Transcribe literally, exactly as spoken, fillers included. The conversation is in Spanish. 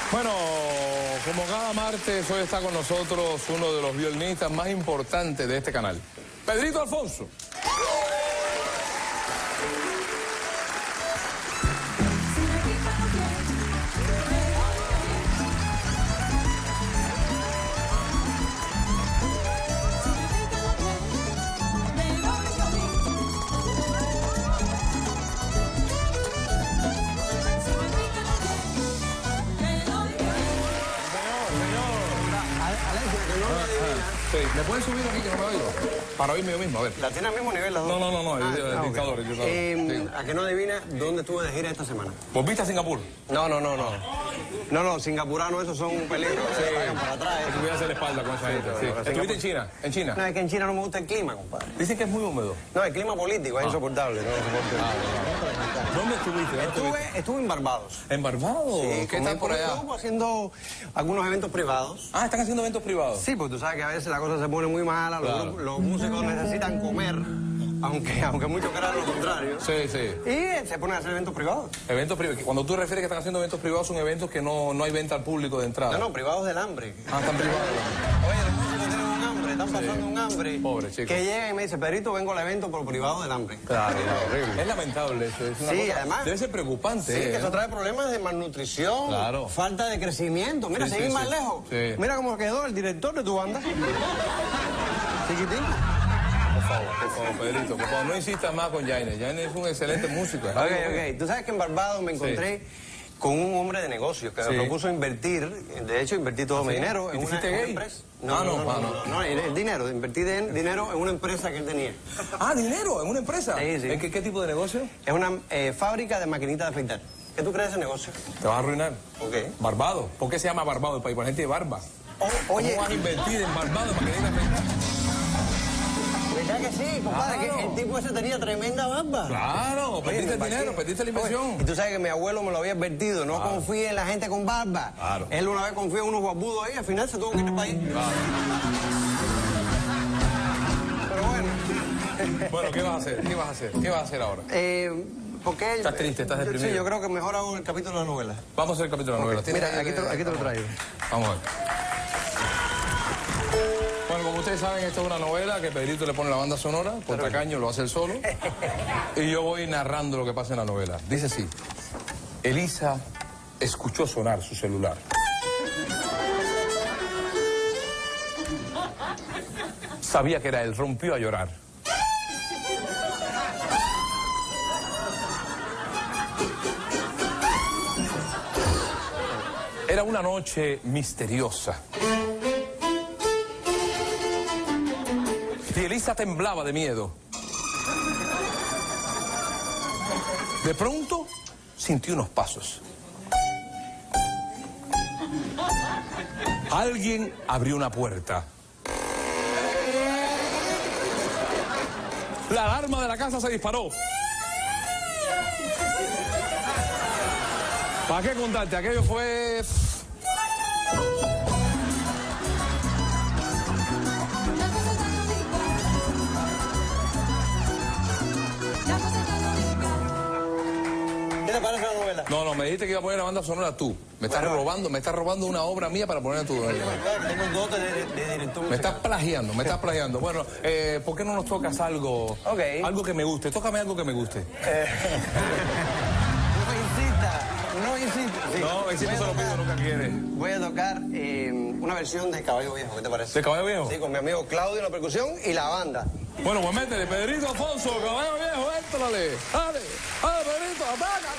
Bueno, como cada martes, hoy está con nosotros uno de los violinistas más importantes de este canal, Pedrito Alfonso. Sí, ¿me pueden subir aquí que no me oigo? Para oírme yo mismo, a ver. ¿La tiene al mismo nivel las dos? No, no, no, no, el, ah, el, el ah, dictador, okay. el dictador. Eh, ¿A que no adivina dónde estuve de gira esta semana? ¿Volviste a Singapur? No, no, no, no. No, no, singapuranos, esos son un peligro. Sí, vayan para atrás. Hay que cuidarse la espalda con esa Sí, gente. pero, Sí. pero ¿Estuviste en China? ¿En China? No, es que en China no me gusta el clima, compadre. Dicen que es muy húmedo. No, el clima político es Ah. insoportable. No, Ah, ¿Dónde estuviste? ¿Dónde estuve, estuviste? estuve en Barbados. ¿En Barbados? Sí, ¿Qué con tal mi- por con mi allá? grupo haciendo algunos eventos privados. Ah, ¿están haciendo eventos privados? Sí, porque tú sabes que a veces la cosa se pone muy mala, los, Claro. grupos- los músicos necesitan comer, aunque, aunque muchos crean lo contrario. Sí, sí. Y se ponen a hacer eventos privados. Eventos privados. Cuando tú refieres que están haciendo eventos privados, son eventos que no, no hay venta al público de entrada. No, no, privados del hambre. Ah, están privados. Oye, los músicos tienen un hambre, están pasando un hambre. Pobre chico. Que llega y me dice, Pedrito, vengo al evento por privado del hambre. Claro, horrible. Es lamentable eso. Es una Sí, cosa- además- Debe ser preocupante. Sí, ¿eh? que eso trae problemas de malnutrición, Claro. falta de crecimiento. Mira, Sí, seguir sí, más sí. lejos. Sí. Mira cómo quedó el director de tu banda. Chiquitín. Por favor, por favor, Pedrito, por favor, no insistas más con Jaime. Jaime es un excelente músico. es Ok, algo- ok. Tú sabes que en Barbados me encontré con un hombre de negocios que Sí. me propuso invertir, de hecho invertí todo mi ¿Sí? dinero ¿Y en te una, hiciste en una gay? empresa. Ah, no, no, ah, no, no, el, el dinero, invertí de- dinero en una empresa que él tenía. Ah, dinero, en una empresa. Sí, sí. ¿En qué, qué tipo de negocio? Es una eh, fábrica de maquinitas de afeitar. ¿Qué tú crees de ese negocio? Te vas a arruinar. Ok. Barbados. ¿Por qué se llama Barbados el país? Por gente de barba. O- oye, ¿Cómo vas a invertir en Barbados para que digan ¿verdad que sí, compadre? Claro. Que el tipo ese tenía tremenda barba. Claro, Oye, perdiste me el parece- dinero, perdiste la inversión. Oye, y tú sabes que mi abuelo me lo había advertido, no confíe en la gente con barba. Claro. Él una vez confió en unos barbudos ahí, al final se tuvo que ir del país. Pero bueno. Bueno, ¿qué vas a hacer? ¿Qué vas a hacer? ¿Qué vas a hacer ahora? Eh, porque él- Estás triste, estás yo- deprimido. Sí, yo creo que mejor hago el capítulo de la novela. Vamos a hacer el capítulo de la novela. ¿Tienes Mira, ahí aquí el- te, lo- aquí te lo traigo. Vamos a ver. Bueno, como ustedes saben, esta es una novela que Pedrito le pone la banda sonora, por tacaño lo hace él solo, y yo voy narrando lo que pasa en la novela. Dice así: Elisa escuchó sonar su celular. Sabía que era él, rompió a llorar. Era una noche misteriosa. Y Elisa temblaba de miedo. De pronto sintió unos pasos. Alguien abrió una puerta. La alarma de la casa se disparó. ¿Para qué contarte? Aquello fue... ¿Qué te parece la novela? No, no, me dijiste que iba a poner la banda sonora tú. Me estás Bueno. robando, me estás robando una obra mía para poner tu... Tengo un dote de, de director Me estás musical. plagiando, me estás plagiando. Bueno, eh, ¿por qué no nos tocas algo? Ok. Algo que me guste. Tócame algo que me guste. No insista, no insista. Sí. No, si no Voy a se lo pido, tocar- nunca quiere. Voy a tocar eh, una versión de Caballo Viejo, ¿qué te parece? ¿De Caballo Viejo? Sí, con mi amigo Claudio en la percusión y la banda. Bueno, pues métele, Pedrito Alfonso, Caballo Viejo, éntrale. Dale, dale, Pedrito, ataca.